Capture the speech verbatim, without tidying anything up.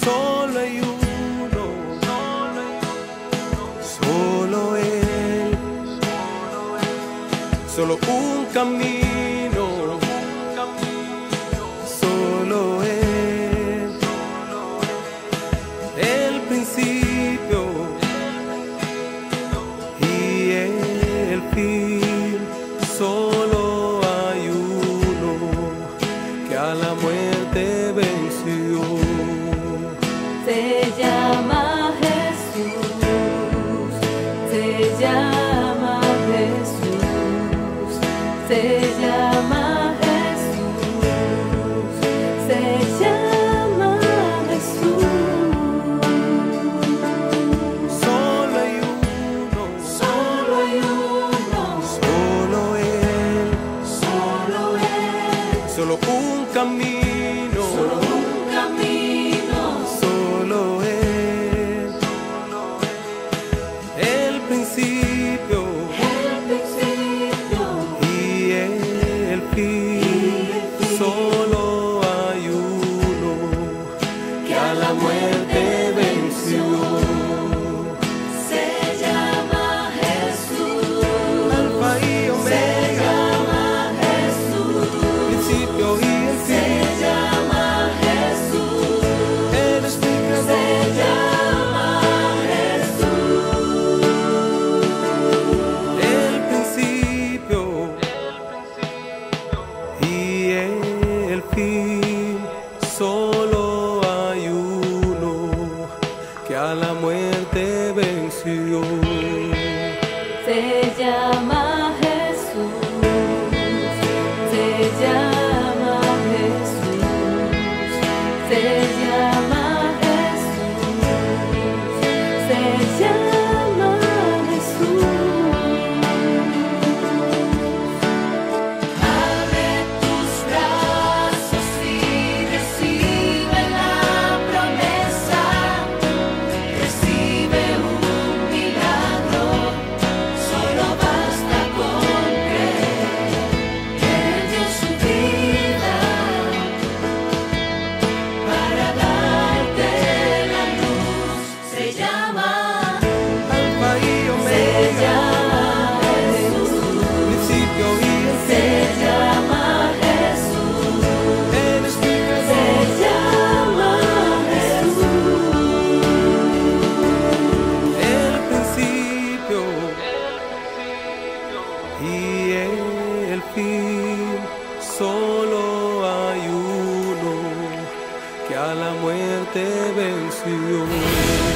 Solo hay uno, solo Él, solo un camino, solo Él, el principio y el fin. Solo hay uno que a la muerte venció. Se llama Jesús, se llama Jesús, se llama Jesús, se llama Jesús. Solo hay uno, Solo hay uno, solo Él, solo Él, solo un camino, solo un camino, solo Él, el principio el principio y el fin. Solo hay uno que a la muerte venció. se llama Jesús, Alfa y se Omega, llama Jesús, principio y el se fin. llama Jesús, Él es mi se creador, llama Jesús, el principio y el fin. Solo hay uno que a la muerte venció. se llama Jesús, se llama Jesús, se llama Jesús, se llama Jesús. Abre tus brazos y recibe la promesa, recibe un milagro, solo basta con creer. Él dio su vida para darte la luz. Se llama, Alfa y se Omega, llama Jesús, principio y el se fin. llama Jesús, Él es mi se creador, llama Jesús, el principio y el fin. Solo hay uno que a la muerte venció.